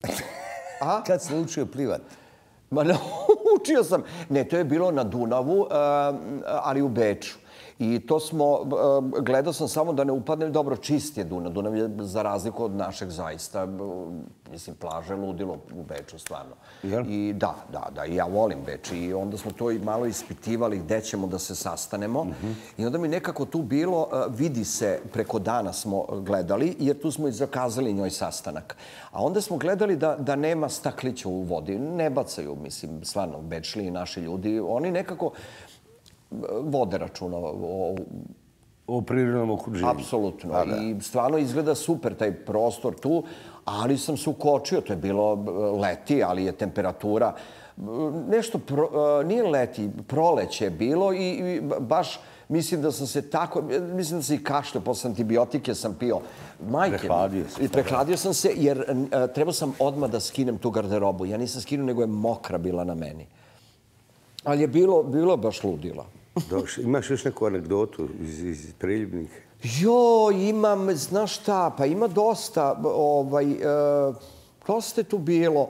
A? Kad si učio plivat? Ma ne, učio sam. Ne, to je bilo na Dunavu, ali u Beču. I to smo, gledao sam samo da ne upadnem, dobro, čist je Dunav. Dunav je za razliku od našeg zaista, mislim, plaže ludilo u Beču, stvarno. I da, i ja volim Beč. I onda smo to i malo ispitivali gde ćemo da se sastanemo. I onda mi nekako tu bilo, vidi se, preko dana smo gledali, jer tu smo i zakazali njoj sastanak. A onda smo gledali da nema staklića u vodi. Ne bacaju, mislim, stvarno, Bečliji naši ljudi. Oni nekako vode računa o prirodnom okruženju. Apsolutno. I stvarno izgleda super taj prostor tu, ali sam se ukočio. To je bilo leti, ali je temperatura nešto, nije leti, proleće je bilo i baš mislim da sam se tako, mislim da se i kašljao, posle antibiotike sam pio. Majke, prehladio sam se jer trebao sam odmah da skinem tu garderobu. Ja nisam skinuo, nego je mokra bila na meni. Ali je bilo baš ludila. Imaš još neku anegdotu iz Preljubnih? Imam, znaš šta, pa ima dosta, dosta je tu bilo.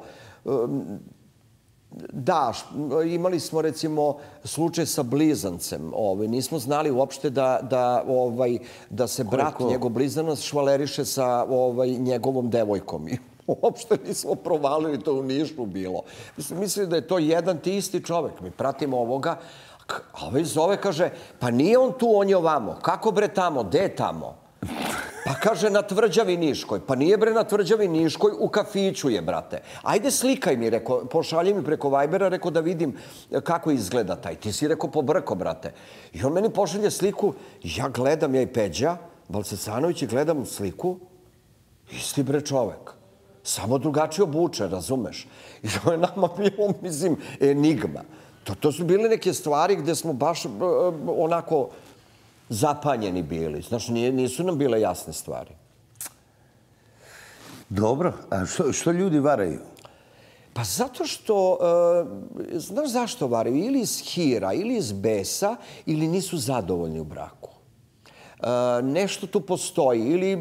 Da, imali smo recimo slučaj sa blizancem. Nismo znali uopšte da se brat, njegov blizanac, švaleriše sa njegovom devojkom. Uopšte nismo provalili, to u Nišu bilo. Mislili da je to jedan ti isti čovek. Mi pratimo ovoga, a ovaj zove, kaže, pa nije on tu, on je ovamo. Kako bre tamo, gde je tamo? Pa kaže, na Tvrđavi Niškoj. Pa nije bre na Tvrđavi Niškoj, u kafiću je, brate. Ajde slikaj mi, reko, pošalji mi preko Vibera, reko da vidim kako izgleda taj. Ti si, reko, pobrko, brate. I on meni pošalje sliku, ja gledam, ja i Peđa, Balcesanović, i gledam sliku, isti bre čovek. Samo drugačije obuče, razumeš? I to je nama bilo, mislim, enigma. To su bile neke stvari gde smo baš onako zapanjeni bili. Znaš, nisu nam bile jasne stvari. Dobro. A što ljudi varaju? Pa zato što, znaš zašto varaju? Ili iz hira, ili iz besa, ili nisu zadovoljni u braku. Nešto tu postoji.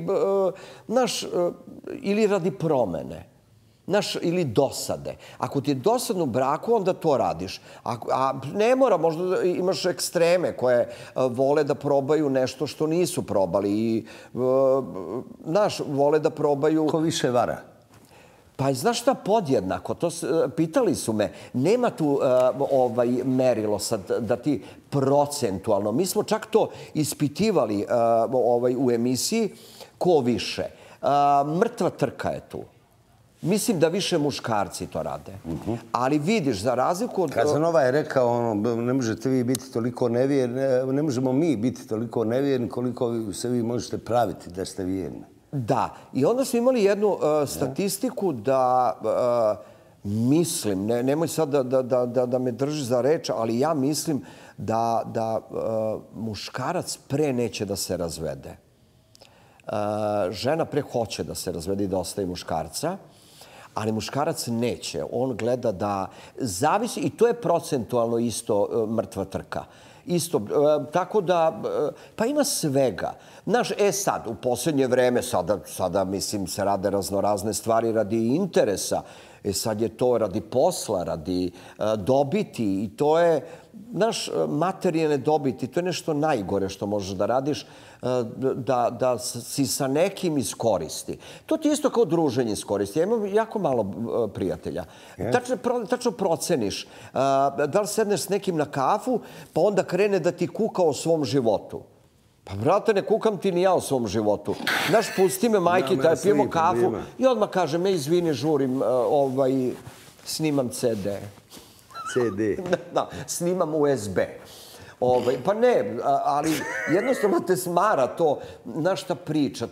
Ili radi promene. Ili dosade. Ako ti je dosadno u braku, onda to radiš. A ne mora, možda imaš ekstreme koje vole da probaju nešto što nisu probali. I, znaš, vole da probaju... Ko više vara? Pa znaš šta, podjednako. Pitali su me, nema tu merilo sad da ti procentualno. Mi smo čak to ispitivali u emisiji ko više. Mrtva trka je tu. Mislim da više muškarci to rade. Ali vidiš, za razliku od... Kazanova je rekao, ne možete vi biti toliko nevjerni, ne možemo mi biti toliko nevjerni koliko se vi možete praviti da ste vjerni. Da. I onda smo imali jednu statistiku da, mislim, nemoj sad da me drži za reč, ali ja mislim da muškarac pre neće da se razvede. Žena pre hoće da se razvede i da ostaje muškarca. Ali muškarac neće. On gleda da zavisi, i to je procentualno isto mrtva trka. Isto, tako da, pa ima svega. Znaš, sad, u posljednje vreme, sada, mislim, se rade raznorazne stvari radi interesa. Sad je to radi posla, radi dobiti i to je, znaš, materijene dobiti, to je nešto najgore što možeš da radiš, da si sa nekim iskoristi. To ti isto kao druženje iskoristi. Ja imam jako malo prijatelja. Tačno proceniš. Da li sedneš s nekim na kafu, pa onda krene da ti kuka o svom životu. Pa, brate, ne kukam ti ni ja o svom životu. Znaš, pusti me, majke, da pijemo kafu i odmah kažem, izvini, žurim, snimam CD. CD? Da, snimam USB. Pa ne, ali jednostavno te smara to, znaš, ta priča,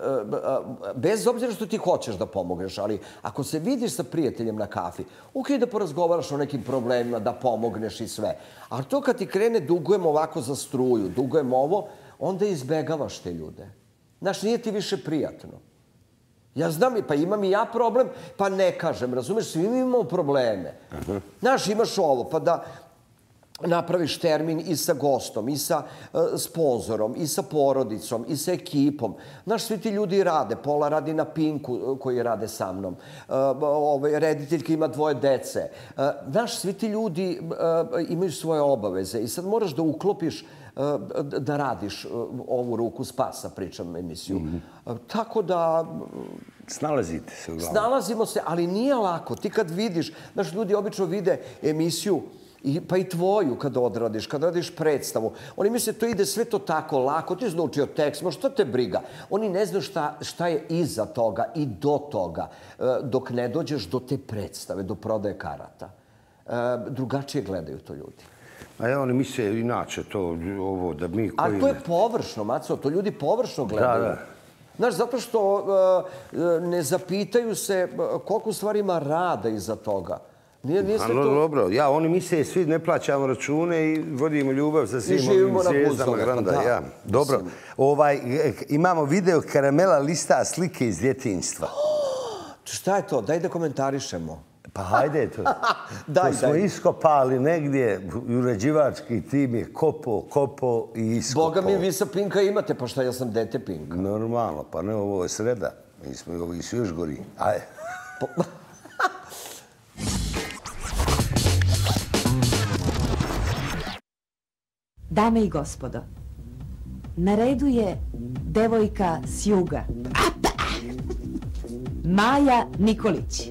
bez obzira što ti hoćeš da pomogneš, ali ako se vidiš sa prijateljem na kafi, okej da porazgovaraš o nekim problemima, da pomogneš i sve. A to kad ti krene, dugujem ovako za struju, dugujem ovo, onda izbegavaš te ljude. Znaš, nije ti više prijatno. Ja znam, pa imam i ja problem, pa ne kažem, razumeš, svi mi imamo probleme. Znaš, imaš ovo, pa da... napraviš termin i sa gostom, i sa sponzorom, i sa porodicom, i sa ekipom. Znaš, svi ti ljudi rade. Pola radi na Pinku koji rade sa mnom. Rediteljka ima 2 dece. Znaš, svi ti ljudi imaju svoje obaveze i sad moraš da uklopiš da radiš ovu Ruku spasa, pričam emisiju. Tako da... Snalazite se uglavnom. Snalazimo se, ali nije lako. Ti kad vidiš, znaš, ljudi obično vide emisiju, pa i tvoju kad odradiš, kad radiš predstavu. Oni misle to ide sve to tako lako, ti naučio tekst, ma šta te briga? Oni ne znaju šta je iza toga i do toga, dok ne dođeš do te predstave, do prodaje karata. Drugačije gledaju to ljudi. A ja, oni misle inače to, ovo, da mi koji... A to je površno, Maco, to ljudi površno gledaju. Da. Znaš, zato što ne zapitaju se koliko stvari ima rada iza toga. Dobro, oni misle svi ne plaćamo račune i vodimo ljubav sa svim ovim zvijezdama Granda. Dobro, imamo video Karamela lista slike iz djetinjstva. Šta je to? Daj da komentarišemo. Pa hajde to. To smo iskopali negdje, uređivački tim je kopo i iskopao. Boga mi, vi sa Pinka imate, pa šta, ja sam dete Pinka. Normalno, pa ne, ovo je sreda. Ovi su još gori. Ajde. Dame i gospodo, na redu je devojka s juga. Maja Nikolić.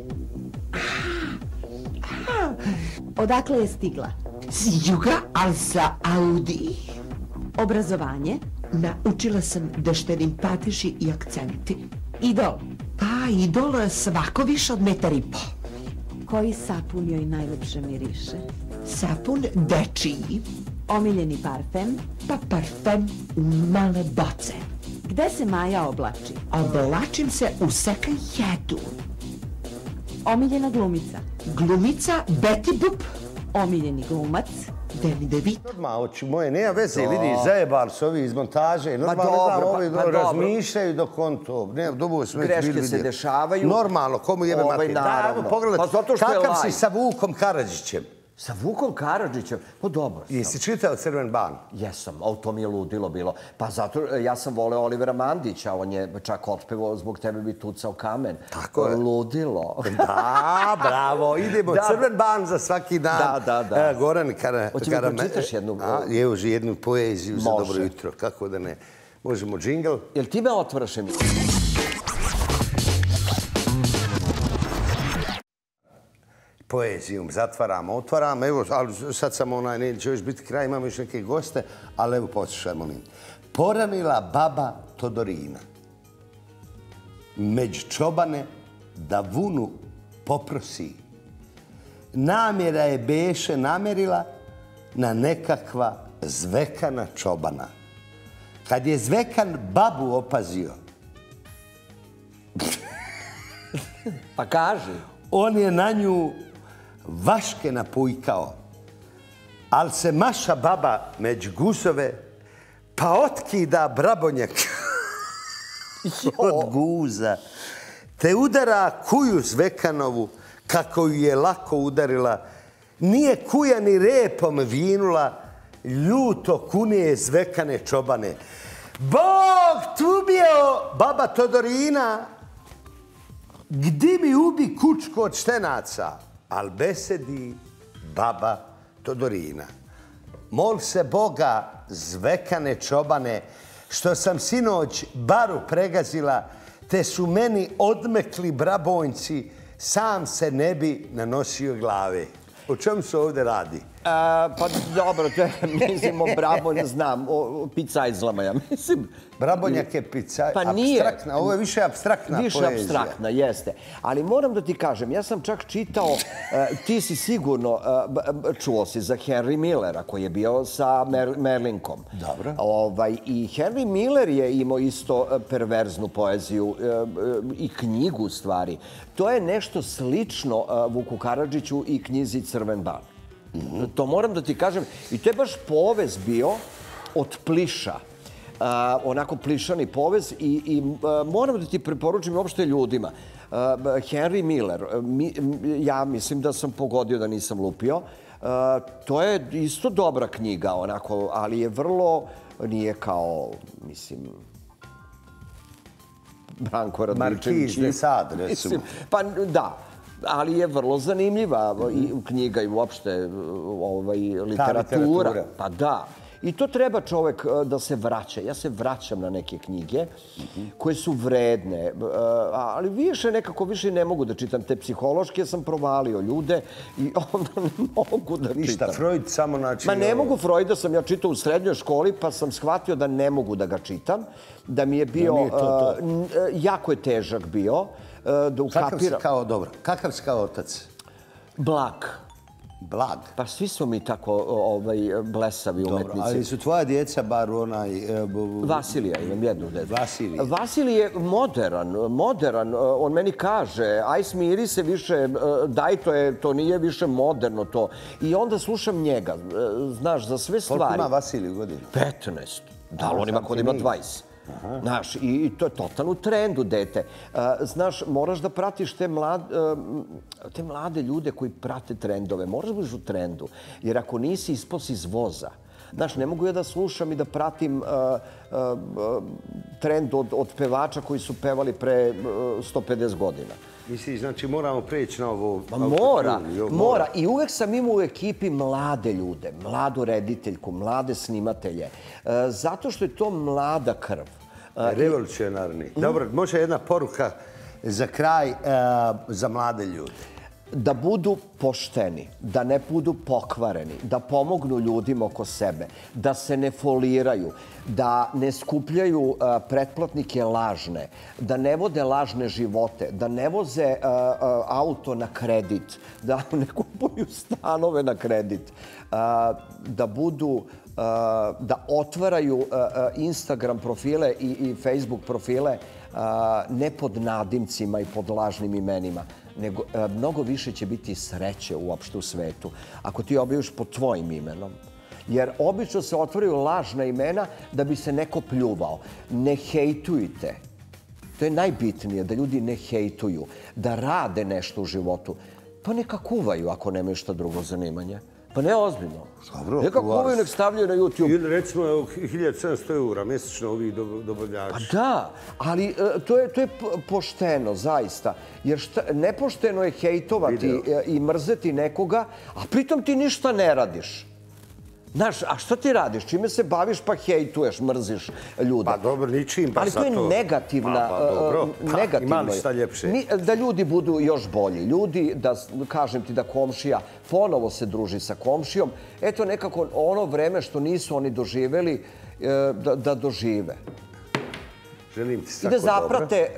Odakle je stigla? S juga, ali sa Audi. Obrazovanje? Naučila sam da štedim pateži i akcenti. Idol? Pa, idol svako više od 1,5 metra. Koji sapun joj najlepše miriše? Sapun dečiji. Omiljeni parfem? Pa parfem male boce. Gde se Maja oblači? Oblačim se u second handu. Omiljena glumica? Glumica Betty Boop. Omiljeni glumac? Danny DeVito. Odmah, oči moje, nema veze, vidi, zajebali su ovi iz montaže. Normalno, ovi razmišljaju dok on to... Greške se dešavaju. Normalno, komu jebe mati. Naravno. Pogledaj, kakav si sa Vukom Karadžićem? Sa Vukom Karadžićem? Pa dobro sam. Jesi čitao Crven ban? Jesam, ali to mi je ludilo bilo. Pa zato ja sam voleo Olivera Mandića, on je čak otpevao Zbog tebe bi tucao kamen. Tako je. Ludilo. Da, bravo, idemo. Crven ban za svaki dan. Da. Goran Karamela. Hoće mi pročitaš jednu? Evo, jednu poeziju za dobro jutro. Kako da ne? Možemo džingl? Jel ti me otvaraš emisiju? Poezijom zatvaramo, otvaramo. Evo, ali sad sam neće još biti kraj, imamo još neke goste, ali evo poslušaj, molim. Poranila baba Todorina među čobane da vunu poprosi. Namjera je beše namerila na nekakva zvekana čobana. Kad je zvekan babu opazio, pa kaži. On je na nju vaške napujkao, ali se maša baba među guzove, pa otkida brabonjak od guza, te udara kuju zvekanovu, kako ju je lako udarila. Nije kuja ni repom vinula, ljuto kunije zvekane čobane. Bog tu bio, baba Todorina, gdi mi ubi kučku od štenaca, al besedi baba Todorina. Mol se Boga, zvekane čobane, što sam sinoć baru pregazila, te su meni odmekli brabonjci, sam se ne bi nanosio glave. O čem se ovdje radi? Pa dobro, mislim o brabonj, znam, o picajzlama, ja mislim. Brabonjak je apstraktna, ovo je više apstraktna poezija. Više apstraktna, jeste. Ali moram da ti kažem, ja sam čak čitao, ti si sigurno čuo si za Henry Millera, koji je bio sa Merlinkom. Dobro. I Henry Miller je imao isto perverznu poeziju i knjigu, u stvari. To je nešto slično Vuku Karadžiću i knjizi Crven ban. To moram da ti kažem. I to je baš povez bio od pliša. Onako plišani povez i moram da ti preporučim uopšte ljudima. Henry Miller, ja mislim da sam pogodio da nisam lupio, To je isto dobra knjiga, onako, ali je vrlo, nije kao, mislim, Branko Radličević. Markiz de Sade, recimo. Pa da, ali je vrlo zanimljiva knjiga i uopšte literatura. Pa da. I to treba čovek da se vraća. Ja se vraćam na neke knjige koje su vredne, ali nekako više ne mogu da čitam. Te psihološke sam provalio ljude i onda ne mogu da čitam. Ništa, Freud samo znači... Ma ne mogu, Freuda sam ja čitao u srednjoj školi, pa sam shvatio da ne mogu da ga čitam, da mi je bio... Jako je težak bio, da ukapiram... Kakav si kao otac? Blag. Blag? Pa svi smo mi tako blesavi umetnici. Dobro, ali su tvoja djeca bar onaj... Vasilija, imam jednu djecu. Vasilija. Vasilij je modern. On meni kaže, aj smiri se više, daj to nije više moderno to. I onda slušam njega, znaš, za sve stvari. Koliko ima Vasilij u godinu? 15. Da li on ima kod ima 20? Znaš, i to je totalno u trendu, dete. Znaš, moraš da pratiš te mlade ljude koji prate trendove. Moraš da budeš u trendu. Jer ako nisi, ispao si iz voza. Znaš, ne mogu ja da slušam i da pratim trend od pevača koji su pevali pre 150 godina. Misliš, znači moramo preći na ovo... Mora. I uvek sam imao u ekipi mlade ljude, mladu rediteljku, mlade snimatelje. Zato što je to mlada krv. Revolucionarni. Dobro, može jedna poruka za kraj za mlade ljude. Da budu pošteni, da ne budu pokvareni, da pomognu ljudima oko sebe, da se ne foliraju, da ne skupljaju pretplatnike lažne, da ne vode lažne živote, da ne voze auto na kredit, da ne kupuju stanove na kredit, da otvaraju Instagram profile i Facebook profile ne pod nadimcima i pod lažnim imenima, nego mnogo više će biti sreće uopšte u svetu ako ti objaviš pod tvojim imenom. Jer obično se otvaraju lažna imena da bi se neko pljuvao. Ne hejtujte. To je najbitnije, da ljudi ne hejtuju, da rade nešto u životu. Pa neka kuvaju ako nemaju šta drugo zanimanje. Pa ne ozbiljno. Neka kuvaju, nek stavljaju na YouTube. Ili recimo 1700 € mjesečno ovih dobavljači. Pa da, ali to je pošteno, zaista. Jer nepošteno je hejtovati i mrzeti nekoga, a pritom ti ništa ne radiš. Znaš, a šta ti radiš? Čime se baviš pa hejtuješ, mrziš ljude? Pa dobro, ničim pa ali sad to. Ali to je negativna... Pa dobro, ima li šta ljepše? Da ljudi budu još bolji. Ljudi, da kažem ti da komšija ponovo se druži sa komšijom. Eto nekako ono vreme što nisu oni doživeli, da dožive. Želim ti I svako da zaprate...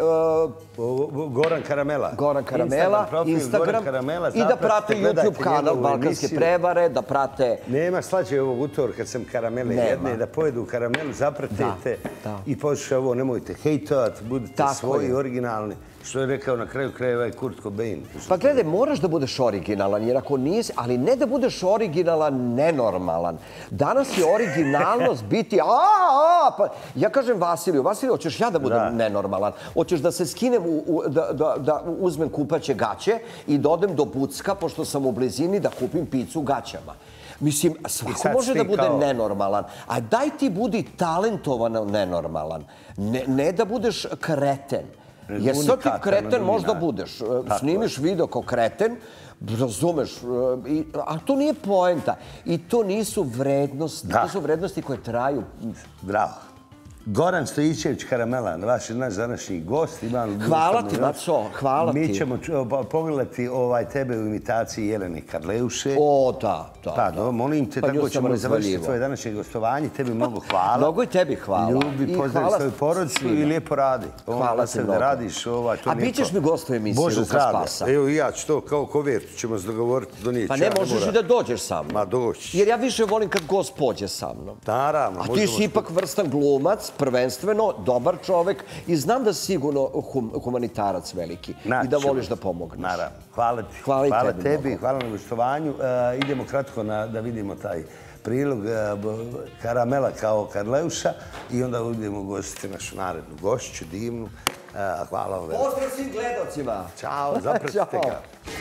Goran Karamela. Goran Karamela, Instagram. I da prate YouTube kanal Balkanske prevare, da prate... Nema slađe ovog utorka kad sam Karamele jedne, da pojedu karamelu, zapratite i počne ovo, nemojte hejtovat, budite svoji, originalni. Što je rekao na kraju krajeva i Kurt Cobain. Pa gledaj, moraš da budeš originalan, jer ako nisi, ali ne da budeš originalan, nenormalan. Danas je originalnost biti, pa ja kažem Vasiliju, hoćeš ja da budem nenormalan? Hoćeš da se skinem, da uzmem kupaće gaće i da odem do Bucka, pošto sam u blizini, da kupim picu gaćama. Mislim, svako može da bude nenormalan. A daj ti budi talentovano nenormalan. Ne da budeš kreten. Jer sad ti kreten možda budeš. Snimiš video kao kreten, razumeš, a to nije poenta. I to nisu vrednosti. To su vrednosti koje traju. Bravo. Goran Stojićević Karamela, naš današnji gost. Hvala ti, Maco, hvala ti. Mi ćemo pogledati tebe u imitaciji Jelene Karleuše. O, da. Pa, molim te, tako ćemo završiti tvoje današnje gostovanje. Tebi mnogo hvala. Mnogo i tebi hvala. Ljubi, pozdravi svoju porodicu i lijepo radi. Hvala ti mnogo. A bit ćeš mi gost u emisiji Ruka Spasa. Evo i ja ću to kao kovertu ćemo se dogovoriti do nijeća. Pa ne, možeš i da dođeš sa mnom. Ma doći. Jer ja više volim kad gost pođe sa mnom. Naravno. A ti si ipak vrstan glumac, prvenstveno, dobar čovek i znam da si sigurno humanitarac veliki i da voliš da pomogneš. Naravno. Hvala ti. Hvala tebi, hvala na gostovanju. Idemo kratko da vidimo taj prilog Karamela kao Karleuša i onda idemo ugostiti našu narednu gošću, divnu. Hvala vam. Pozdrav svim gledalcima. Ćao, zapratite ga.